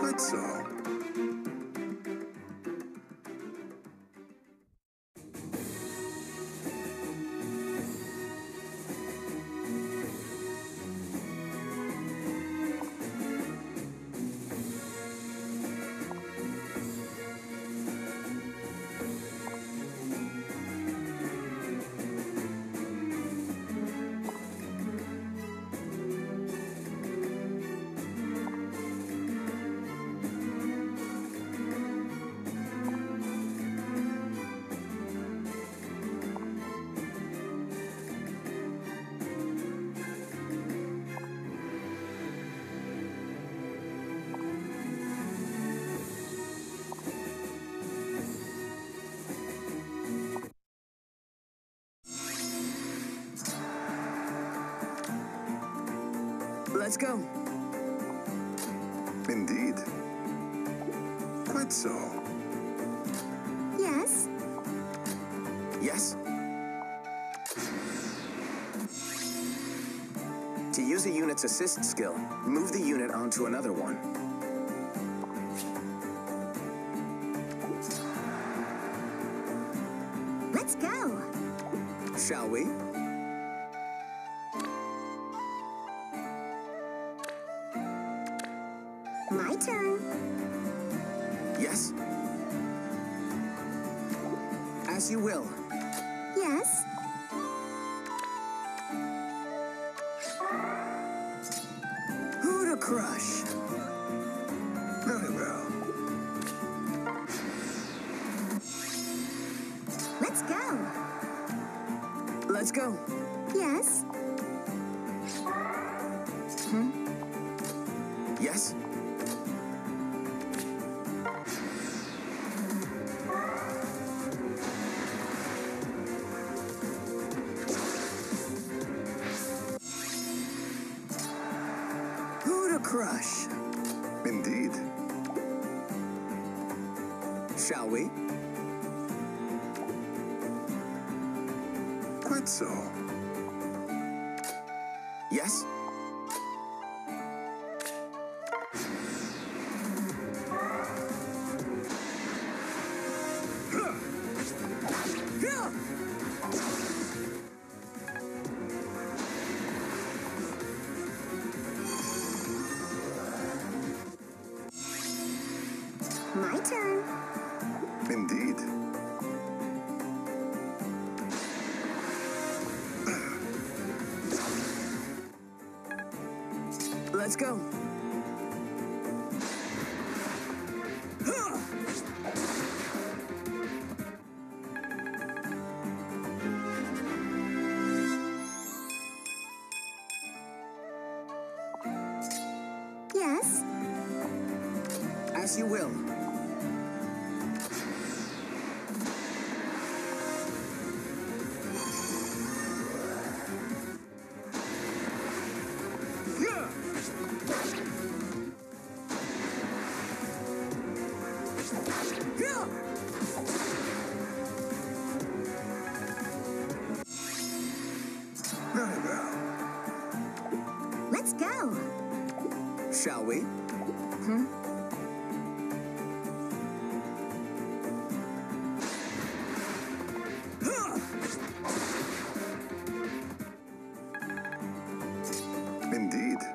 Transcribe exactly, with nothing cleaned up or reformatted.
Quite so. Let's go. Indeed. Quite so. Yes. Yes? To use a unit's assist skill, move the unit onto another one. Let's go. Shall we? My turn. Yes? As you will. Yes. Who to crush? Very well. Let's go. Let's go. Yes. Hmm? Yes? Who to crush? Indeed. Shall we? Quite so. Yes? My turn. Indeed. Let's go. Yes. As you will. Very well. Let's go. Shall we? Hmm? Indeed.